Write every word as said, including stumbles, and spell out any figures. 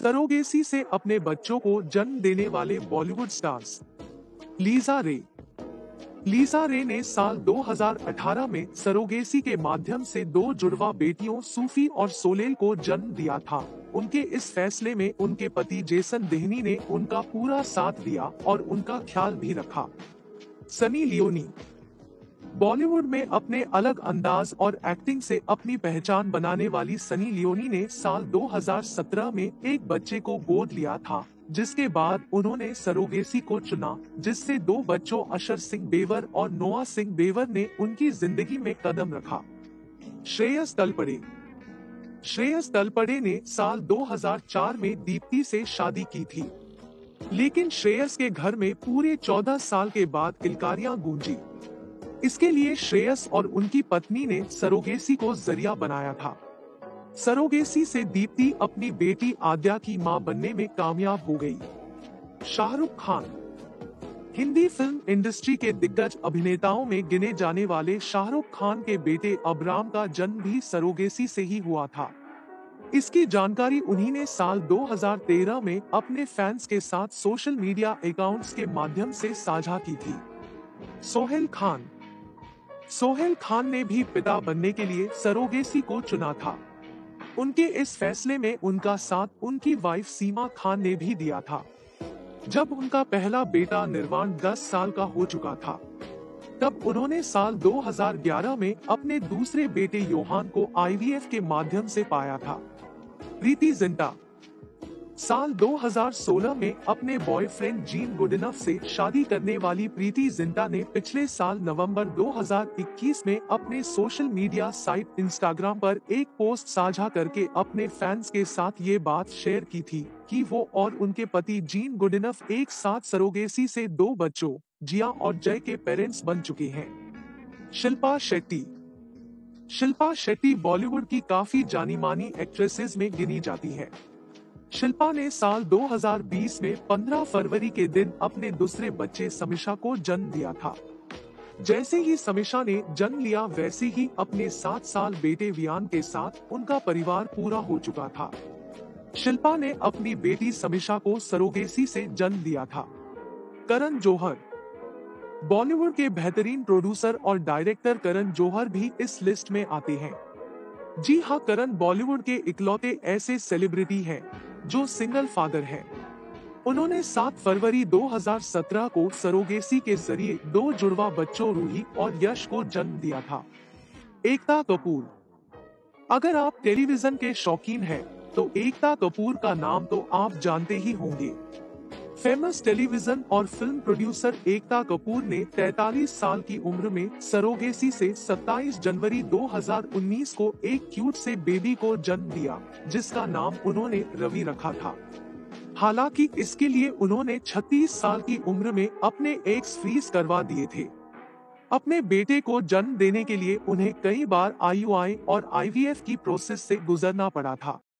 Surrogacy से अपने बच्चों को जन्म देने वाले Bollywood stars. Lisa Ray. Lisa Ray ने साल दो हज़ार अठारह में सरोगेसी के माध्यम से दो जुड़वा बेटियों सूफी और सोलेल को जन्म दिया था। उनके इस फैसले में उनके पति जेसन देहनी ने उनका पूरा साथ दिया और उनका ख्याल भी रखा। सनी लियोनी। बॉलीवुड में अपने अलग अंदाज और एक्टिंग से अपनी पहचान बनाने वाली सनी लियोनी ने साल दो हज़ार सत्रह में एक बच्चे को गोद लिया था, जिसके बाद उन्होंने सरोगेसी को चुना, जिससे दो बच्चों अशर सिंह बेवर और नोआ सिंह बेवर ने उनकी जिंदगी में कदम रखा। श्रेयस तलपड़े। श्रेयस तलपड़े ने साल दो हज़ार चार में दीप्ति से शादी की थी, लेकिन श्रेयस के घर में पूरे चौदह साल के बाद किलकारियां गूंजी। इसके लिए श्रेयस और उनकी पत्नी ने सरोगेसी को जरिया बनाया था। सरोगेसी से दीप्ति अपनी बेटी आद्या की मां बनने में कामयाब हो गई। शाहरुख खान। हिंदी फिल्म इंडस्ट्री के दिग्गज अभिनेताओं में गिने जाने वाले शाहरुख खान के बेटे अबराम का जन्म भी सरोगेसी से ही हुआ था। इसकी जानकारी उन्हीं ने साल दो हज़ार तेरह में अपने फैंस के साथ सोशल मीडिया अकाउंट्स के माध्यम से साझा की थी। सोहेल खान। सोहेल खान ने भी पिता बनने के लिए सरोगेसी को चुना था। उनके इस फैसले में उनका साथ उनकी वाइफ सीमा खान ने भी दिया था। जब उनका पहला बेटा निर्वाण दस साल का हो चुका था, तब उन्होंने साल दो हज़ार ग्यारह में अपने दूसरे बेटे योहान को आई वी एफ के माध्यम से पाया था। प्रीति जिंटा। साल दो हज़ार सोलह में अपने बॉयफ्रेंड जीन गुडइनफ से शादी करने वाली प्रीति जिंटा ने पिछले साल नवंबर दो हज़ार इक्कीस में अपने सोशल मीडिया साइट इंस्टाग्राम पर एक पोस्ट साझा करके अपने फैंस के साथ ये बात शेयर की थी कि वो और उनके पति जीन गुडइनफ एक साथ सरोगेसी से दो बच्चों जिया और जय के पेरेंट्स बन चुके हैं। शिल्पा शेट्टी। शिल्पा शेट्टी बॉलीवुड की काफी जानी मानी एक्ट्रेसेस में गिनी जाती है। शिल्पा ने साल दो हज़ार बीस में पंद्रह फरवरी के दिन अपने दूसरे बच्चे समीक्षा को जन्म दिया था। जैसे ही समीक्षा ने जन्म लिया, वैसे ही अपने सात साल बेटे वियान के साथ उनका परिवार पूरा हो चुका था। शिल्पा ने अपनी बेटी समीक्षा को सरोगेसी से जन्म दिया था। करण जौहर। बॉलीवुड के बेहतरीन प्रोड्यूसर और डायरेक्टर करण जौहर भी इस लिस्ट में आते हैं। जी हां, करण बॉलीवुड के इकलौते ऐसे सेलिब्रिटी हैं जो सिंगल फादर हैं। उन्होंने सात फरवरी दो हज़ार सत्रह को सरोगेसी के जरिए दो जुड़वा बच्चों रूही और यश को जन्म दिया था। एकता कपूर। अगर आप टेलीविजन के शौकीन हैं, तो एकता कपूर का नाम तो आप जानते ही होंगे। फेमस टेलीविजन और फिल्म प्रोड्यूसर एकता कपूर ने तैंतालीस साल की उम्र में सरोगेसी से सत्ताईस जनवरी दो हज़ार उन्नीस को एक क्यूट से बेबी को जन्म दिया, जिसका नाम उन्होंने रवि रखा था। हालांकि इसके लिए उन्होंने छत्तीस साल की उम्र में अपने एग्स फ्रीज करवा दिए थे। अपने बेटे को जन्म देने के लिए उन्हें कई बार आई यू आई और आई वी एफ की प्रोसेस से गुजरना पड़ा था।